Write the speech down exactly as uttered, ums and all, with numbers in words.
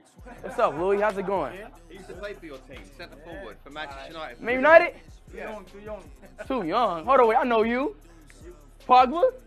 What's up, Louis? How's it going? He used to play for your team, centre forward for Manchester United. Man United? Yeah. Too young, too young. Too young. Hold on, wait. I know you. Pogba?